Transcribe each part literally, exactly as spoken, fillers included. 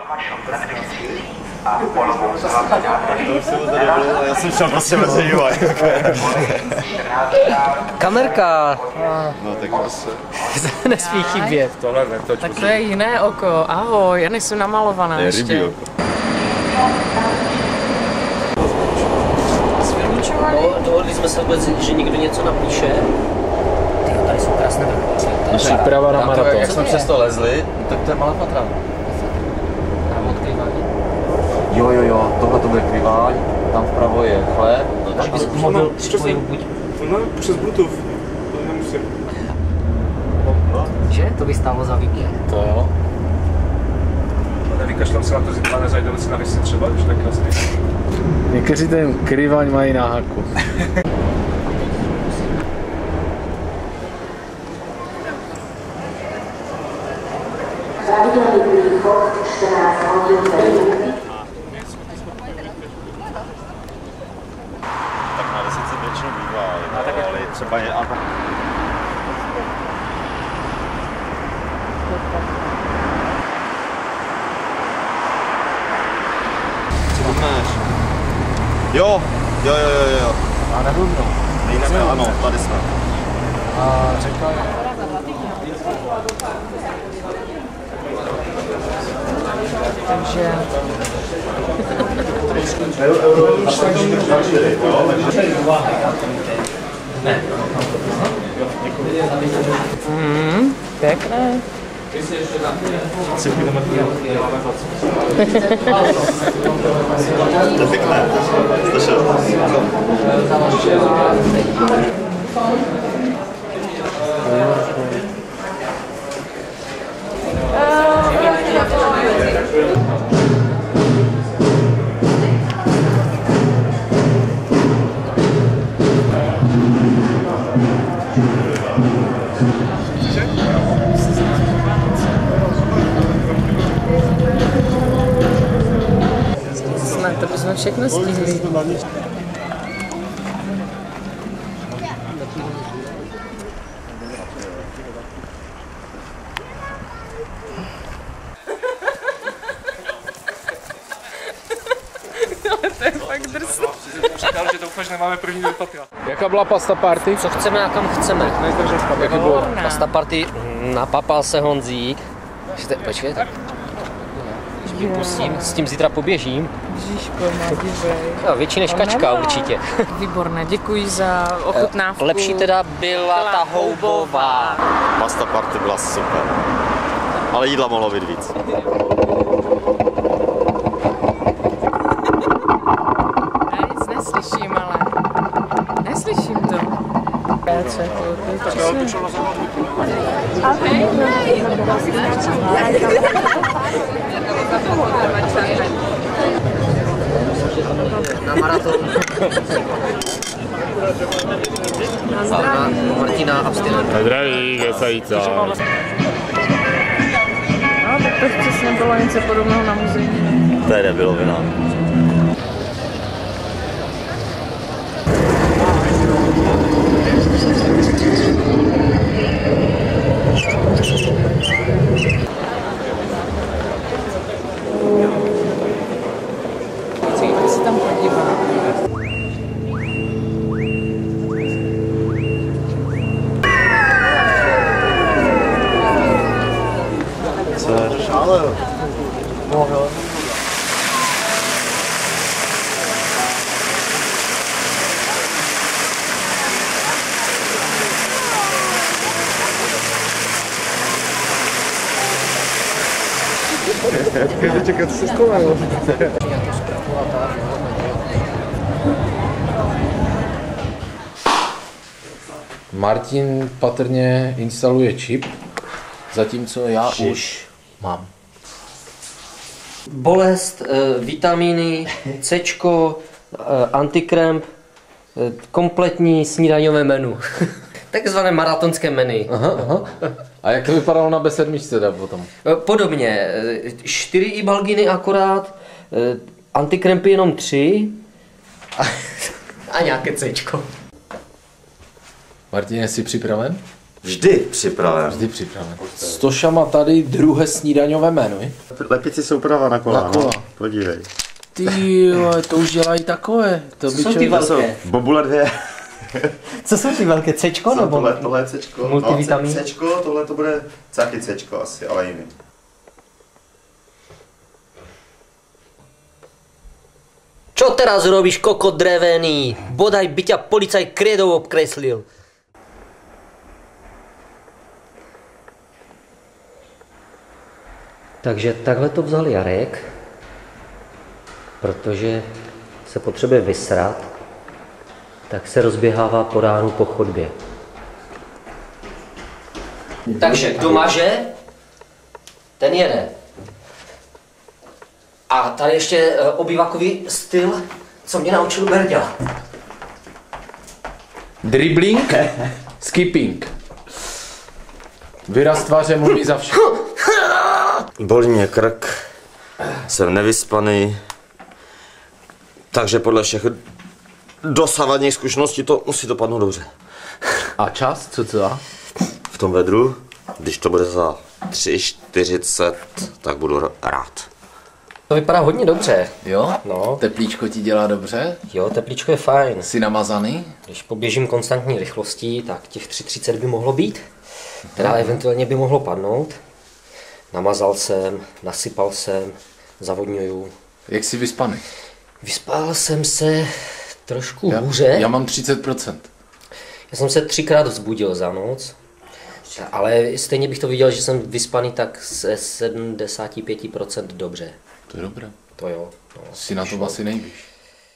Já jsem šel prostě mezi nimi. Kamerka! No tak prostě. Nesmí chybět. Tohle netoč. Tak to je jiné oko. Ahoj, já nejsem namalovaná Je ještě. rybí oko. No, dohodli jsme se vůbec, že někdo něco napíše. Tyjo, tady jsou krásné vrcholky. Příprava na maraton. Jak jsme přes to lezli, tak to je malá patra. Tam odkrývání. Jo, jo, jo, tohle to bude krýváň, tam vpravo je chléb. Takže bys mobil připojil buď... No, přes Bluetooth. To nemusím. Že? To by stálo za výběr. To jo. Nevykašlám se na to zítra, nezajdeme si na vysy třeba, když tak krásný. Někteří ten krývaň mají na haku. Pravidelný východ čtrnáct hodin za Tak na deset se většinou bývá, ale třeba je... Co budneš? Jo, jo, jo, jo, jo. A nebludno. Nejdeme, ano, tady jsme. A řeka je. Takže... Ne. Mhm, pěkné. To je pěkné. Slyšel? Jsme, to bychom všechno stihli. Ale to je fakt drsné. Říkal, že doufáš, že nemáme první dvě patra. Jaká byla pasta party? Co chceme a kam chceme? Jaký bylo? Pasta party, napapal se Honzík. Počkej, tak. Když vypustím, s tím zítra poběžím. Ježíško, nadivej. Jo, větší než kačka určitě. Výborné, děkuji za ochutnávku. Lepší teda byla ta houbová. Pasta party byla super. Ale jídla mohlo být víc. Já nic neslyším, ale... Neslyším to. Péče, to, to je přesně. Na maraton. A na Martina abstinenta. Zdraví, kesajíca. No, tak to přesně bylo něco podobného na muzejní. To je debilovina. Chci se tam podívat. Co je? Ale... Čekat se zkoumalo. Martin patrně instaluje čip, zatímco já už mám. Bolest, eh, vitamíny, Cčko, eh, antikramp, eh, kompletní snídaňové menu. Takzvané maratonské menu. Aha, aha. A jak to vypadalo na bé sedm teda potom? Eh, Podobně, eh, čtyři ibalginy akorát, eh, antikrampy jenom tři a, a nějaké Cčko. Martin, jsi připraven? Vždy připraven. Vždy připraven. S Tošama tady druhé snídaňové menu. Lepici jsou prava na kola. Na kola. No. Podívej. Ty jo, to už dělají takové. To by Co jsou ty člověk- velké? Bobule dvě. Co jsou ty velké? Cčko Co, nebo? tohle, tohle je Cčko. Multivitamin? No, Cčko, tohle to bude taky Cčko asi, ale jiný. Čo teraz robíš, kokot drevený? Bodaj by ťa policaj kredou obkreslil. Takže takhle to vzal Jarek, protože se potřebuje vysrat, tak se rozběhává po ránu po chodbě. Takže kdo maže, ten jede. A tady ještě uh, obývakový styl, co mě naučil Berďa. Dribbling, skipping. Výraz tváře mluví za vše. Bolí mě krk, jsem nevyspaný, takže podle všech dosavadních zkušeností to musí dopadnout dobře. A čas, co co? V tom vedru, když to bude za tři čtyřicet, tak budu rád. To vypadá hodně dobře. Jo? No. Teplíčko ti dělá dobře? Jo, teplíčko je fajn. Jsi namazaný? Když poběžím konstantní rychlostí, tak těch tři třicet by mohlo být. Teda eventuálně by mohlo padnout. Namazal jsem, nasypal jsem, zavodňuju. Jak jsi vyspaný? Vyspal jsem se trošku Já, hůře. já mám třicet procent. Já jsem se třikrát vzbudil za noc, ale stejně bych to viděl, že jsem vyspaný tak se sedmdesát pět procent dobře. To je dobré. To jo. No, Jsi na tom asi nejvíš.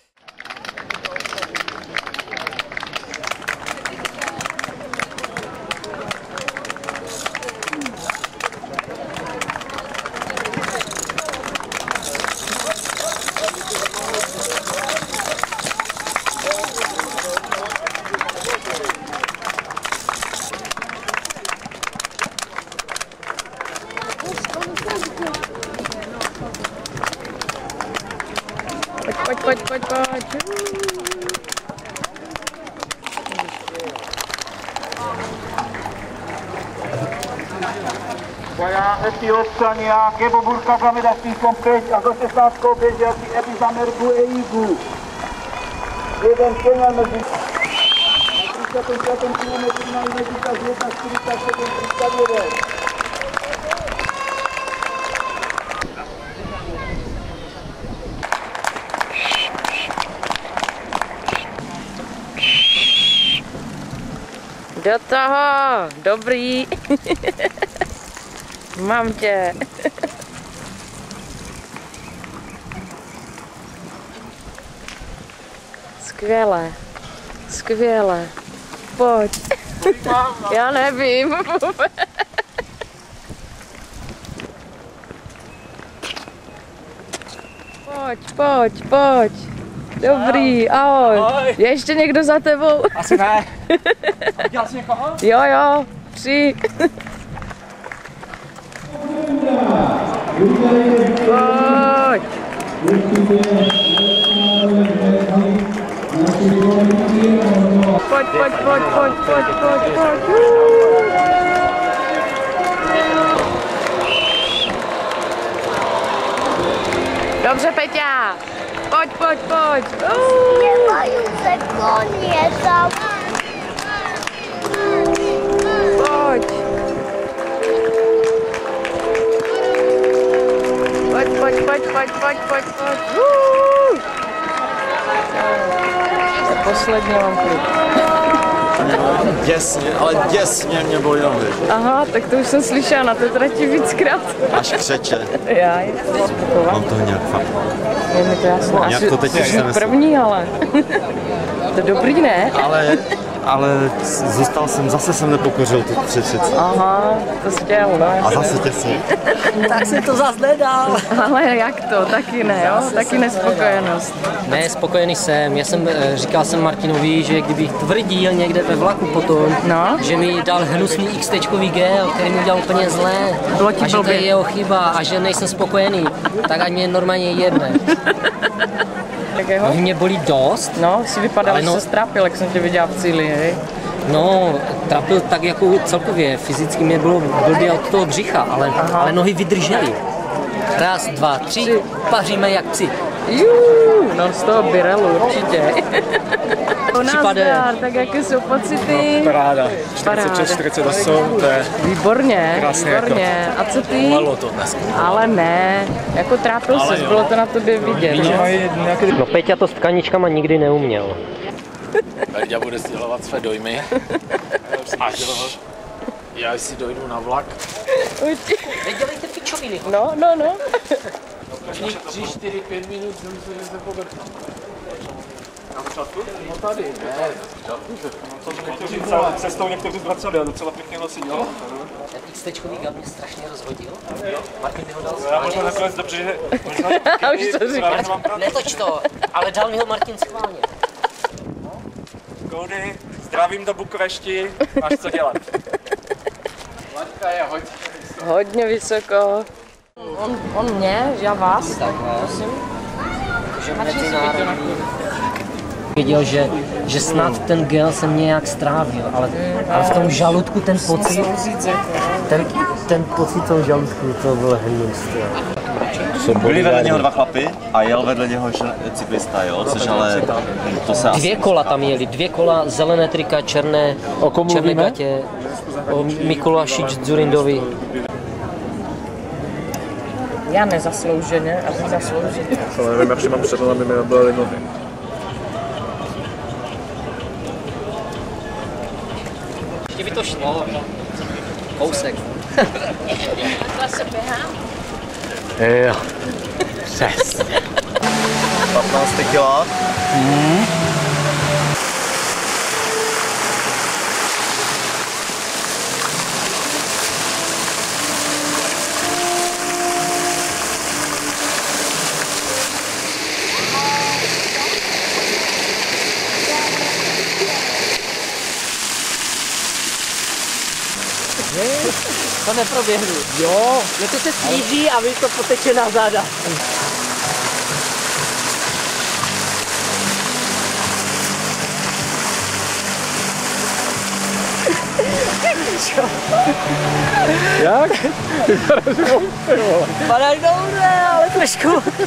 Pojď, pojď, pojď, pojď, pojď. Vaja Etiopania, Keboburka Kamedastin Komplex, Agoste Sásko, Beziasi, Epizamerku, Eigu. Jeden Kenian mezi třicet pět kilometrů na Imetika, jedna čtyřicet sedm, třicet jeden. Do toho, dobrý. Mám tě. Skvěle, skvěle. Pojď. Já nevím. Pojď, pojď, pojď. Dobrý, ahoj. ahoj. Je ještě někdo za tebou? Asi ne. Dělal jsi někoho? Jo, jo, tři. Pojď. Pojď, pojď, pojď, pojď, pojď, pojď, pojď. Dobře, Peťa. Pojď, pojď, pojď. Zpěvají se koně tam. Pojď. Pojď, pojď, pojď, pojď, pojď, pojď, pojď. Uh! To poslední mám klid. Děsně, ale děsně mě bolí nohy. Aha, tak to už jsem slyšela na té trati víckrát. Až křeče. Já je spokovat. Mám toho nějak fakt. Je mi to jasné. Jak to teď už nemyslím. První, ale. To dobrý, ne? Ale, ale zůstal jsem, zase jsem nepokořil tu třicet. Aha, to jsi chtěl, no. A zase těsně. Tak se to zas nedal. Ale jak to? Taky ne, jo? Taky nespokojenost. Ne, spokojený jsem. Já jsem, eh, říkal jsem Martinovi, že kdybych tvrdil někde ve vlaku potom, No. že mi dal hnusný X-tečkový gel, který mi udělal úplně zlé. Bylo ti A že to blbě. je jeho chyba a že nejsem spokojený, tak ať mě normálně jebne. Jakého? Mě bolí dost. No, si vypadal, Ale že no- se strápil, jak jsem tě viděla v cíli, hej? No, trapil tak jako celkově, fyzicky mě bylo blbě od toho břicha, ale, ale nohy vydržely. Raz, dva, tři, paříme jak psi. Juuu, no z toho birelu určitě. U nás Případě. dár, tak jaké jsou pocity? Paráda. čtyřicet šest čtyřicet osm, to je Výborně, krásný výborně. A co ty? malo to dneska. Ale ne, jako trápil ses, bylo to na tobě vidět. Že No. mají nějaké... No Peťa to s tkaničkama nikdy neuměl. Peťa bude sdělovat své dojmy. Až já si dojdu na vlak. Nedělejte pičoviny. No, no, no. tři, čtyři, pět minut jsem se že se povrchnu. Na začátku? No tady, ne. Někteří cestou někteří zvraceli a docela pěkně nosí, jo? Ten X-tečkový gab mě strašně rozhodil. Martin mi ho dal Já možná schválně. nakonec dobře, že možná Už to říkáš. Netoč to, ale dal mi ho Martin schválně. Koudy, zdravím do Bukurešti, máš co dělat. Laťka je hodně. Hodně vysoko. On, on mě, já vás, tak prosím. Že mezinárodní. Věděl, že, že snad ten gel se mě nějak strávil, ale, ale v tom žaludku ten pocit, ten, ten pocit v tom žaludku, to byl hnus. Byli vedle něho dva chlapy a jel vedle něho cyklista, jo, což ale to se Dvě asi... kola tam jeli, dvě kola, zelené trika, černé, O kom černé mluvíme? gatě, o Mikuláši Dzurindovi. Já nezaslouženě, a ty zaslouží. Ale nevím, jak mám před aby mi nebyly nohy. Ještě by to šlo, kousek. Takhle se běhá. Jo. Přes. patnáct kila. To neproběhnu. Jo. No to se sníží a vy to poteče na záda. Jak? Padáš dobře, ale trošku.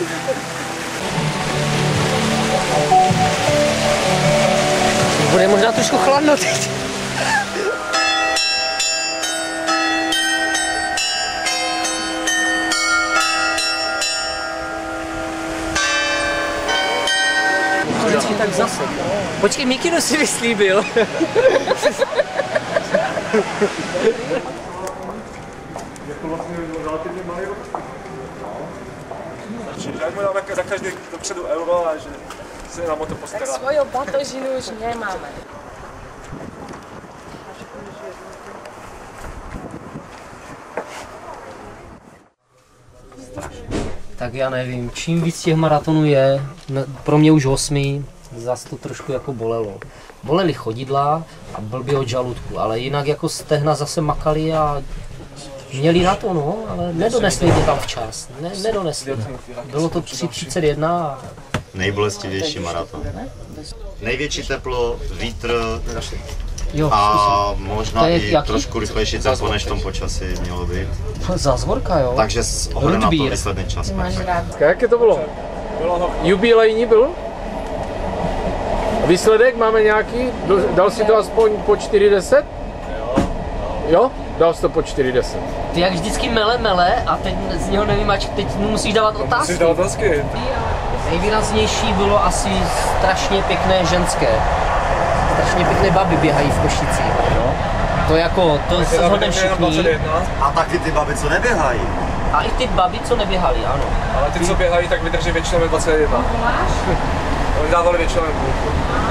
Bude možná trošku chladno teď. Vždycky tak zase. Počkej, Mikino si vyslíbil. Že mu dáme za každý dopředu euro a že se nám o to Tak postará. svoju batožinu už nemáme. Tak já nevím, čím víc těch maratonů je, pro mě už osmý, zase to trošku jako bolelo. Bolely chodidla a blbě od žaludku, ale jinak jako stehna zase makali a měli na to, no, ale nedonesli to tam včas, ne, nedonesli. Bylo to tři třicet jedna a Nejbolestivější maraton. Největší teplo, vítr jo, a možná To je i jaký? trošku rychlejší tempo, než v tom počasí mělo být. zázvorka, jo. Takže s ohledem na to Rudbír. výsledný čas. Máš rád. Jaké to bylo? Jubilejní byl? Výsledek máme nějaký? Dal si to aspoň po čtyři deset? Jo? Dal jsi to po čtyři deset. Ty jak vždycky mele mele a teď z něho nevím, ač teď mu musíš dávat otázky. Musíš dát otázky. Nejvýraznější bylo asi strašně pěkné ženské. Strašně pěkné baby běhají v Košicích. To jako, to se shodneme všichni. A taky ty baby, co neběhají. A i ty baby, co neběhaly, ano. Ale ty, co běhají, tak vydrží většinou ve dvacet jedna. Oni dávali většinou jen půlku.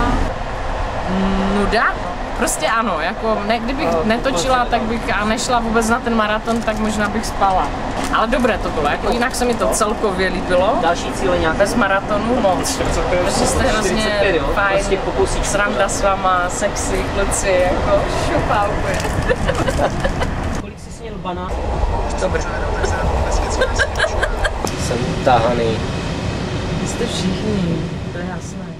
Nuda? Prostě ano, jako ne, kdybych netočila, tak bych a nešla vůbec na ten maraton, tak možná bych spala. Ale dobré to bylo, jako jinak se mi to celkově líbilo. Další cíle nějaké. Bez maratonu moc. Protože jste hrozně fajn, Prostě pokusík. sranda s váma, sexy, kluci, jako šupá úplně. Kolik jsi sněl banán? Dobré. Jsem utahaný. Jste všichni, to je jasné.